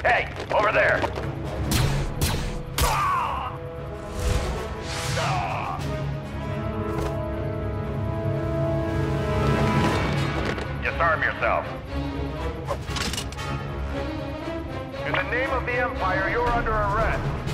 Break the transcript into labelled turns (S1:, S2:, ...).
S1: Hey, over there! Disarm yourself. In the name of the Empire, you're under arrest.